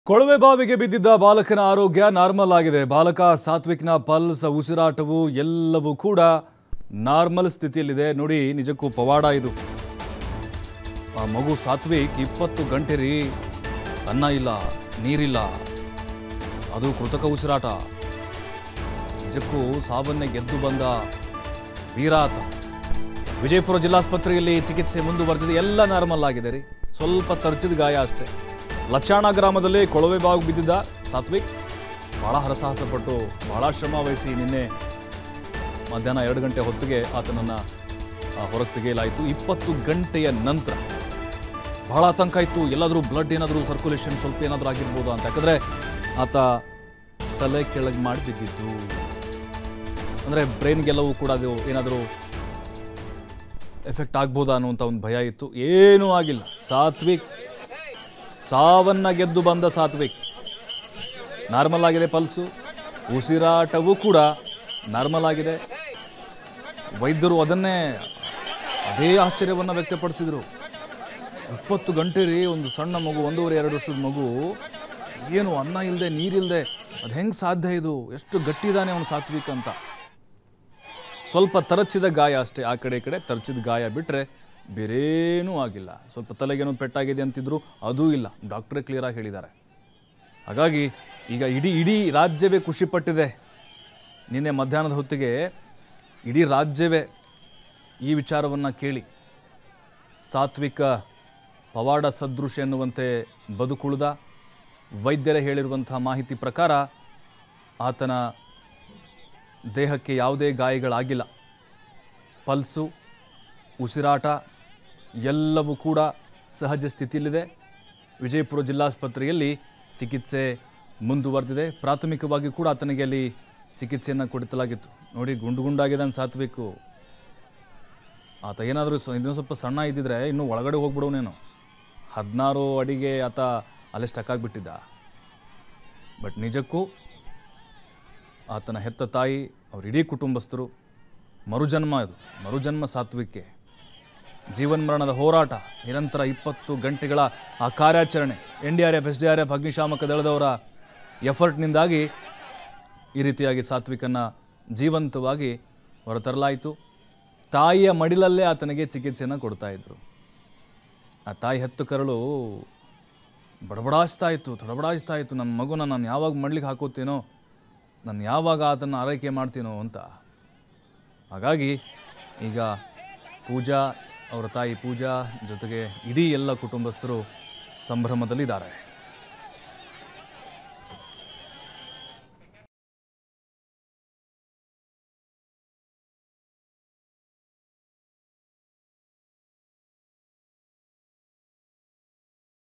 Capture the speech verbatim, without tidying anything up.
ಕೊಳವೆ ಬಾವಿಗೆ ಬಿದ್ದಿದ್ದ ಬಾಲಕನ ಆರೋಗ್ಯ ನಾರ್ಮಲ್ ಆಗಿದೆ. ಬಾಲಕ ಸಾತ್ವಿಕ್ನ ಪಲ್ಸ್, ಉಸಿರಾಟವು ಎಲ್ಲವೂ ಕೂಡ ನಾರ್ಮಲ್ ಸ್ಥಿತಿಯಲ್ಲಿದೆ. ನೋಡಿ, ನಿಜಕ್ಕೂ ಪವಾಡ ಇದು. ಆ ಮಗು ಸಾತ್ವಿಕ್ ಇಪ್ಪತ್ತು ಗಂಟೆ ರೀ, ಅನ್ನ ಇಲ್ಲ, ನೀರಿಲ್ಲ, ಅದು ಕೃತಕ ಉಸಿರಾಟ. ನಿಜಕ್ಕೂ ಸಾವನ್ನೇ ಗೆದ್ದು ಬಂದ ವೀರಾತ. ವಿಜಯಪುರ ಜಿಲ್ಲಾಸ್ಪತ್ರೆಯಲ್ಲಿ ಚಿಕಿತ್ಸೆ ಮುಂದುವರೆದಿದೆ. ಎಲ್ಲ ನಾರ್ಮಲ್ ಆಗಿದೆ ರೀ, ಸ್ವಲ್ಪ ತರ್ಚಿದ ಗಾಯ ಅಷ್ಟೇ. ಲಚಾಣ ಗ್ರಾಮದಲ್ಲಿ ಕೊಳವೆ ಬಾವಿಗೆ ಬಿದ್ದಿದ್ದ ಸಾತ್ವಿಕ್ ಭಾಳ ಹರಸಾಹಸಪಟ್ಟು ಭಾಳ ಶ್ರಮ ವಹಿಸಿ ನಿನ್ನೆ ಮಧ್ಯಾಹ್ನ ಎರಡು ಗಂಟೆ ಹೊತ್ತಿಗೆ ಆತನನ್ನು ಹೊರಗೆ ತೆಗೆಯಲಾಯಿತು. ಇಪ್ಪತ್ತು ಗಂಟೆಯ ನಂತರ ಭಾಳ ಆತಂಕ ಇತ್ತು, ಎಲ್ಲಾದರೂ ಬ್ಲಡ್ ಏನಾದರೂ ಸರ್ಕ್ಯುಲೇಷನ್ ಸ್ವಲ್ಪ ಏನಾದರೂ ಆಗಿರ್ಬೋದು ಅಂತ. ಯಾಕಂದರೆ ಆತ ತಲೆ ಕೆಳಗೆ ಮಾಡಿ ಬಿದ್ದಿದ್ದು, ಅಂದರೆ ಬ್ರೈನ್ಗೆಲ್ಲವೂ ಕೂಡ ಅದು ಏನಾದರೂ ಎಫೆಕ್ಟ್ ಆಗ್ಬೋದಾ ಅನ್ನುವಂಥ ಒಂದು ಭಯ ಇತ್ತು. ಏನೂ ಆಗಿಲ್ಲ. ಸಾತ್ವಿಕ್ ಸಾವನ್ನ ಗೆದ್ದು ಬಂದ ಸಾತ್ವಿಕ್. ನಾರ್ಮಲ್ ಆಗಿದೆ ಪಲ್ಸು, ಉಸಿರಾಟವೂ ಕೂಡ ನಾರ್ಮಲ್ ಆಗಿದೆ. ವೈದ್ಯರು ಅದನ್ನೇ ಅದೇ ಆಶ್ಚರ್ಯವನ್ನು ವ್ಯಕ್ತಪಡಿಸಿದರು. ಇಪ್ಪತ್ತು ಗಂಟೆ ರೀ, ಒಂದು ಸಣ್ಣ ಮಗು, ಒಂದೂವರೆ ಎರಡು ವರ್ಷದ ಮಗು, ಏನು ಅನ್ನ ಇಲ್ಲದೆ ನೀರಿಲ್ಲದೆ, ಅದು ಹೆಂಗೆ ಸಾಧ್ಯ ಇದು? ಎಷ್ಟು ಗಟ್ಟಿದಾನೆ ಅವನು ಸಾತ್ವಿಕ್ ಅಂತ. ಸ್ವಲ್ಪ ತರಚಿದ ಗಾಯ ಅಷ್ಟೇ, ಆ ಕಡೆ ಈ ಕಡೆ ತರಚಿದ ಗಾಯ ಬಿಟ್ಟರೆ ಬೇರೇನೂ ಆಗಿಲ್ಲ. ಸ್ವಲ್ಪ ತಲೆಗೇನೋ ಪೆಟ್ಟಾಗಿದೆ ಅಂತಿದ್ರು, ಅದೂ ಇಲ್ಲ. ಡಾಕ್ಟ್ರೇ ಕ್ಲಿಯರಾಗಿ ಹೇಳಿದ್ದಾರೆ. ಹಾಗಾಗಿ ಈಗ ಇಡೀ ಇಡೀ ರಾಜ್ಯವೇ ಖುಷಿಪಟ್ಟಿದೆ. ನಿನ್ನೆ ಮಧ್ಯಾಹ್ನದ ಹೊತ್ತಿಗೆ ಇಡೀ ರಾಜ್ಯವೇ ಈ ವಿಚಾರವನ್ನು ಕೇಳಿ ಸಾತ್ವಿಕ ಪವಾಡ ಸದೃಶ ಎನ್ನುವಂತೆ ಬದುಕುಳಿದ. ವೈದ್ಯರೇ ಹೇಳಿರುವಂಥ ಮಾಹಿತಿ ಪ್ರಕಾರ ಆತನ ದೇಹಕ್ಕೆ ಯಾವುದೇ ಗಾಯಗಳಾಗಿಲ್ಲ. ಪಲ್ಸು, ಉಸಿರಾಟ ಎಲ್ಲವೂ ಕೂಡ ಸಹಜ ಸ್ಥಿತಿಯಲ್ಲಿದೆ. ವಿಜಯಪುರ ಜಿಲ್ಲಾಸ್ಪತ್ರೆಯಲ್ಲಿ ಚಿಕಿತ್ಸೆ ಮುಂದುವರೆದಿದೆ. ಪ್ರಾಥಮಿಕವಾಗಿ ಕೂಡ ಆತನಿಗೆ ಅಲ್ಲಿ ಚಿಕಿತ್ಸೆಯನ್ನು ಕೊಡಿಸಲಾಗಿತ್ತು. ನೋಡಿ, ಗುಂಡು ಗುಂಡಾಗಿದ್ದಾನೆ ಸಾತ್ವಿಕು. ಆತ ಏನಾದರೂ ಇನ್ನೂ ಸ್ವಲ್ಪ ಸಣ್ಣ ಇದ್ದಿದ್ರೆ ಇನ್ನೂ ಒಳಗಡೆ ಹೋಗ್ಬಿಡೋನೇನು. ಹದಿನಾರು ಅಡಿಗೆ ಆತ ಅಲ್ಲೇ ಸ್ಟಕ್ ಆಗಿಬಿಟ್ಟಿದ್ದ. ಬಟ್ ನಿಜಕ್ಕೂ ಆತನ ಹೆತ್ತ ತಾಯಿ, ಅವ್ರ ಇಡೀ ಕುಟುಂಬಸ್ಥರು, ಮರುಜನ್ಮ ಇದು, ಮರುಜನ್ಮ ಸಾತ್ವಿಕ್ಕೆ. ಜೀವನ್ಮರಣದ ಹೋರಾಟ, ನಿರಂತರ ಇಪ್ಪತ್ತು ಗಂಟೆಗಳ ಆ ಕಾರ್ಯಾಚರಣೆ, N D R F, S D R F, ಅಗ್ನಿಶಾಮಕ ದಳದವರ ಎಫರ್ಟ್ನಿಂದಾಗಿ ಈ ರೀತಿಯಾಗಿ ಸಾತ್ವಿಕನ್ನು ಜೀವಂತವಾಗಿ ಹೊರತರಲಾಯಿತು. ತಾಯಿಯ ಮಡಿಲಲ್ಲೇ ಆತನಿಗೆ ಚಿಕಿತ್ಸೆಯನ್ನು ಕೊಡ್ತಾಯಿದ್ರು. ಆ ತಾಯಿ ಹೆತ್ತು ಕರಳು ಬಡಬಡಾಯಿಸ್ತಾ ಇತ್ತು, ತಡಬಡಾಯಿಸ್ತಾ ಇತ್ತು. ನನ್ನ ಮಗುನ ನಾನು ಯಾವಾಗ ಮಡ್ಲಿಕ್ಕೆ ಹಾಕೋತೀನೋ, ನಾನು ಯಾವಾಗ ಆತನ್ನು ಆರೈಕೆ ಮಾಡ್ತೀನೋ ಅಂತ. ಹಾಗಾಗಿ ಈಗ ಪೂಜಾ, ಅವರ ತಾಯಿ ಪೂಜಾ ಜೊತೆಗೆ ಇಡೀ ಎಲ್ಲ ಕುಟುಂಬಸ್ಥರು ಸಂಭ್ರಮದಲ್ಲಿದ್ದಾರೆ.